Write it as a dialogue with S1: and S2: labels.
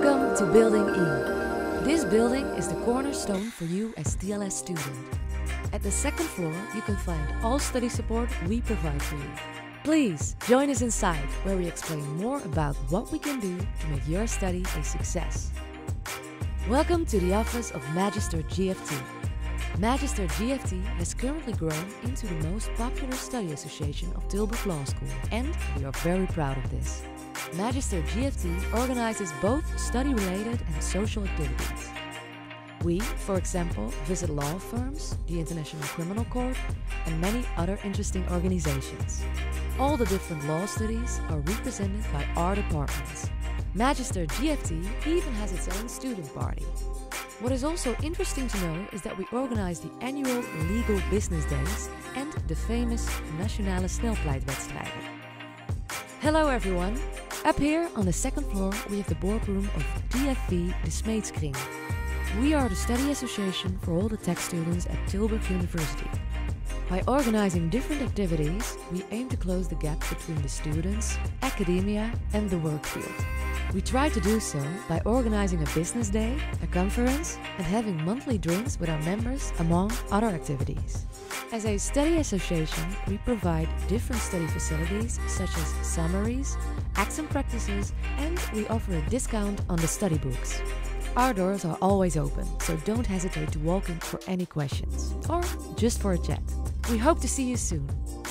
S1: Welcome to Building E. This building is the cornerstone for you as TLS student. At the second floor, you can find all study support we provide for you. Please join us inside, where we explain more about what we can do to make your study a success. Welcome to the office of Magister GFT. Magister GFT has currently grown into the most popular study association of Tilburg Law School, and we are very proud of this. Magister GFT organizes both study-related and social activities. We, for example, visit law firms, the International Criminal Court, and many other interesting organizations. All the different law studies are represented by our departments. Magister GFT even has its own student party. What is also interesting to know is that we organize the annual Legal Business Days and the famous Nationale Snelpleitwedstrijden. Hello everyone! Up here on the second floor we have the boardroom of DFV de Smeedskring. We are the study association for all the tech students at Tilburg University. By organizing different activities, we aim to close the gap between the students, academia and the work field. We try to do so by organizing a business day, a conference, and having monthly drinks with our members, among other activities. As a study association, we provide different study facilities such as summaries, acts and practices, and we offer a discount on the study books. Our doors are always open, so don't hesitate to walk in for any questions, or just for a chat. We hope to see you soon.